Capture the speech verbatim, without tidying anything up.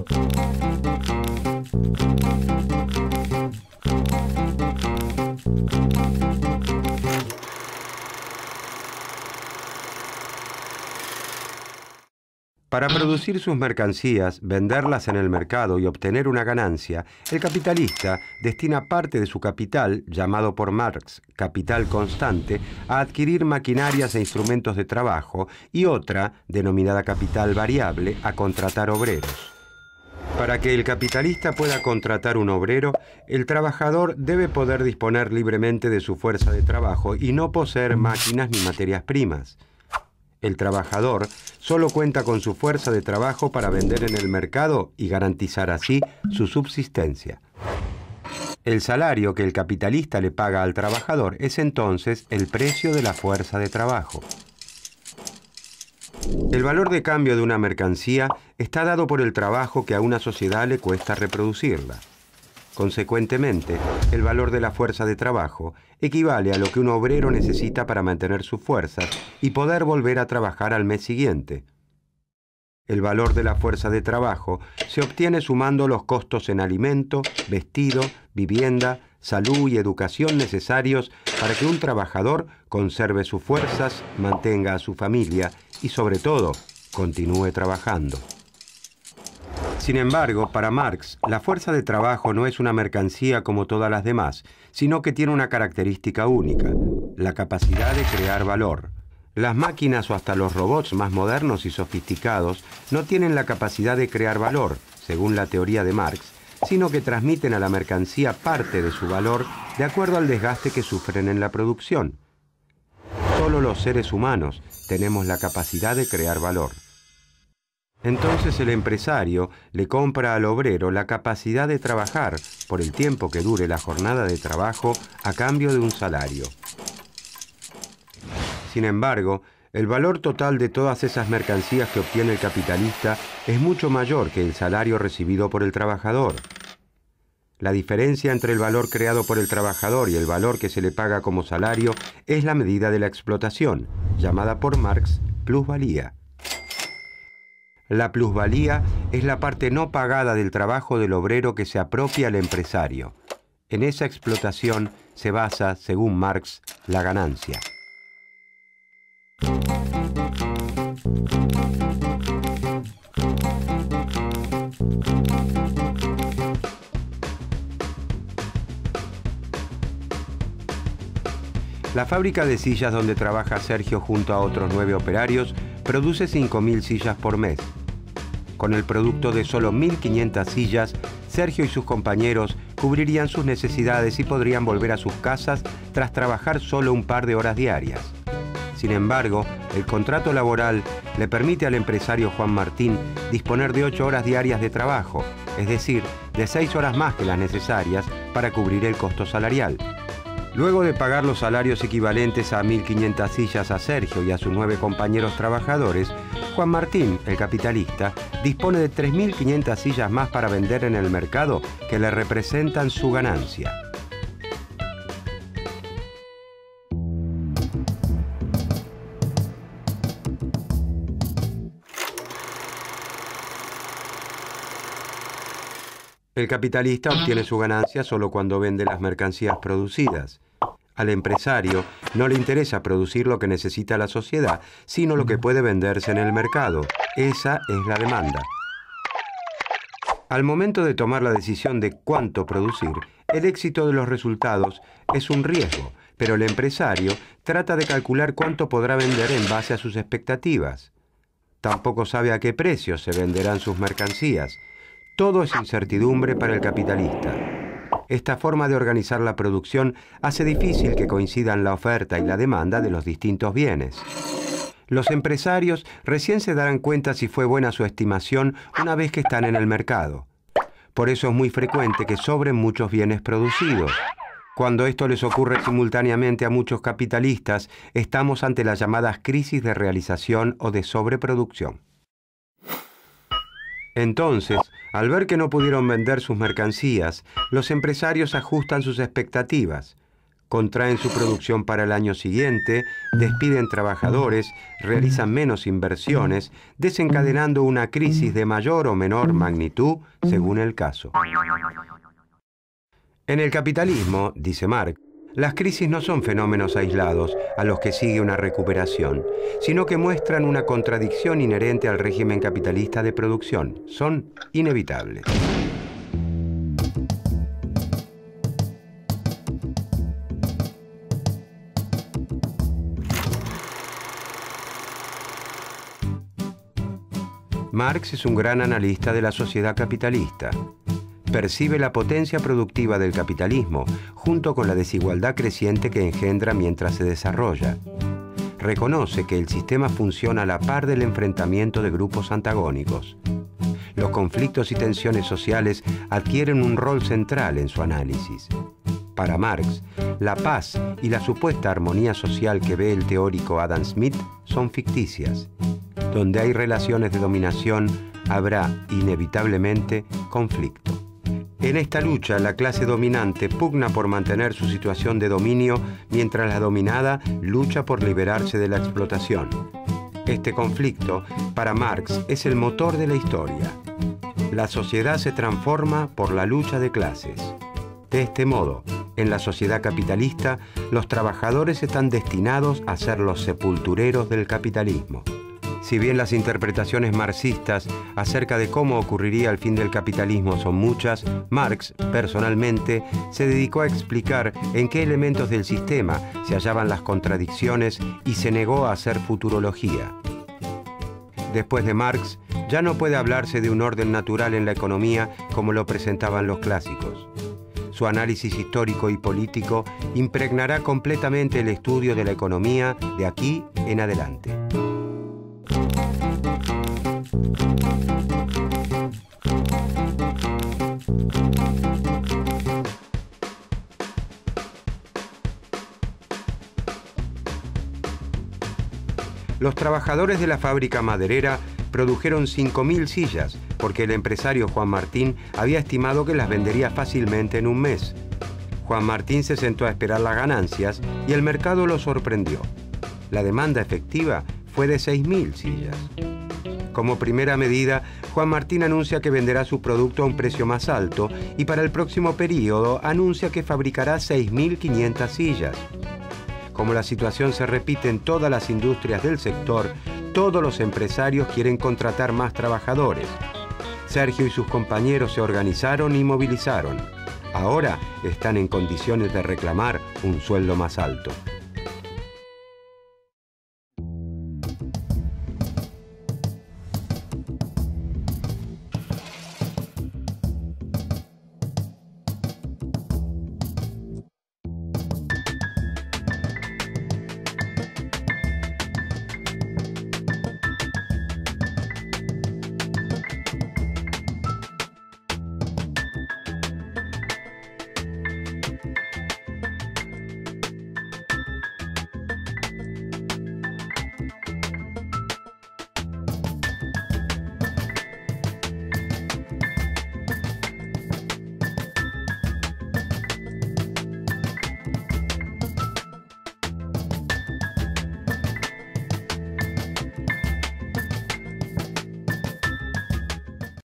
Para producir sus mercancías, venderlas en el mercado y obtener una ganancia, el capitalista destina parte de su capital, llamado por Marx capital constante, a adquirir maquinarias e instrumentos de trabajo y otra, denominada capital variable, a contratar obreros. Para que el capitalista pueda contratar un obrero, el trabajador debe poder disponer libremente de su fuerza de trabajo y no poseer máquinas ni materias primas. El trabajador solo cuenta con su fuerza de trabajo para vender en el mercado y garantizar así su subsistencia. El salario que el capitalista le paga al trabajador es entonces el precio de la fuerza de trabajo. El valor de cambio de una mercancía está dado por el trabajo que a una sociedad le cuesta reproducirla. Consecuentemente, el valor de la fuerza de trabajo equivale a lo que un obrero necesita para mantener sus fuerzas y poder volver a trabajar al mes siguiente. El valor de la fuerza de trabajo se obtiene sumando los costos en alimento, vestido, vivienda, salud y educación necesarios para que un trabajador conserve sus fuerzas, mantenga a su familia y, sobre todo, continúe trabajando. Sin embargo, para Marx, la fuerza de trabajo no es una mercancía como todas las demás, sino que tiene una característica única, la capacidad de crear valor. Las máquinas o hasta los robots más modernos y sofisticados no tienen la capacidad de crear valor, según la teoría de Marx, sino que transmiten a la mercancía parte de su valor de acuerdo al desgaste que sufren en la producción. Solo los seres humanos tenemos la capacidad de crear valor. Entonces el empresario le compra al obrero la capacidad de trabajar por el tiempo que dure la jornada de trabajo a cambio de un salario. Sin embargo, el valor total de todas esas mercancías que obtiene el capitalista es mucho mayor que el salario recibido por el trabajador. La diferencia entre el valor creado por el trabajador y el valor que se le paga como salario es la medida de la explotación, llamada por Marx plusvalía. La plusvalía es la parte no pagada del trabajo del obrero que se apropia el empresario. En esa explotación se basa, según Marx, la ganancia. La fábrica de sillas donde trabaja Sergio junto a otros nueve operarios produce cinco mil sillas por mes. Con el producto de solo mil quinientas sillas, Sergio y sus compañeros cubrirían sus necesidades y podrían volver a sus casas tras trabajar solo un par de horas diarias. Sin embargo, el contrato laboral le permite al empresario Juan Martín disponer de ocho horas diarias de trabajo, es decir, de seis horas más que las necesarias para cubrir el costo salarial. Luego de pagar los salarios equivalentes a mil quinientas sillas a Sergio y a sus nueve compañeros trabajadores, Juan Martín, el capitalista, dispone de tres mil quinientas sillas más para vender en el mercado que le representan su ganancia. El capitalista obtiene su ganancia solo cuando vende las mercancías producidas. Al empresario no le interesa producir lo que necesita la sociedad, sino lo que puede venderse en el mercado. Esa es la demanda. Al momento de tomar la decisión de cuánto producir, el éxito de los resultados es un riesgo, pero el empresario trata de calcular cuánto podrá vender en base a sus expectativas. Tampoco sabe a qué precio se venderán sus mercancías. Todo es incertidumbre para el capitalista. Esta forma de organizar la producción hace difícil que coincidan la oferta y la demanda de los distintos bienes. Los empresarios recién se darán cuenta si fue buena su estimación una vez que están en el mercado. Por eso es muy frecuente que sobren muchos bienes producidos. Cuando esto les ocurre simultáneamente a muchos capitalistas, estamos ante las llamadas crisis de realización o de sobreproducción. Entonces, al ver que no pudieron vender sus mercancías, los empresarios ajustan sus expectativas. contraen su producción para el año siguiente, despiden trabajadores, realizan menos inversiones, desencadenando una crisis de mayor o menor magnitud según el caso. En el capitalismo, dice Marx, las crisis no son fenómenos aislados a los que sigue una recuperación, sino que muestran una contradicción inherente al régimen capitalista de producción. Son inevitables. Marx es un gran analista de la sociedad capitalista. Percibe la potencia productiva del capitalismo junto con la desigualdad creciente que engendra mientras se desarrolla. Reconoce que el sistema funciona a la par del enfrentamiento de grupos antagónicos. Los conflictos y tensiones sociales adquieren un rol central en su análisis. Para Marx, la paz y la supuesta armonía social que ve el teórico Adam Smith son ficticias. Donde hay relaciones de dominación, habrá inevitablemente conflicto. En esta lucha, la clase dominante pugna por mantener su situación de dominio, mientras la dominada lucha por liberarse de la explotación. Este conflicto, para Marx, es el motor de la historia. La sociedad se transforma por la lucha de clases. De este modo, en la sociedad capitalista, los trabajadores están destinados a ser los sepultureros del capitalismo. Si bien las interpretaciones marxistas acerca de cómo ocurriría el fin del capitalismo son muchas, Marx, personalmente, se dedicó a explicar en qué elementos del sistema se hallaban las contradicciones y se negó a hacer futurología. Después de Marx, ya no puede hablarse de un orden natural en la economía como lo presentaban los clásicos. Su análisis histórico y político impregnará completamente el estudio de la economía de aquí en adelante. Los trabajadores de la fábrica maderera produjeron cinco mil sillas, porque el empresario Juan Martín había estimado que las vendería fácilmente en un mes. Juan Martín se sentó a esperar las ganancias y el mercado lo sorprendió. La demanda efectiva fue de seis mil sillas. Como primera medida, Juan Martín anuncia que venderá su producto a un precio más alto y para el próximo periodo anuncia que fabricará seis mil quinientas sillas. Como la situación se repite en todas las industrias del sector, todos los empresarios quieren contratar más trabajadores. Sergio y sus compañeros se organizaron y movilizaron. Ahora están en condiciones de reclamar un sueldo más alto.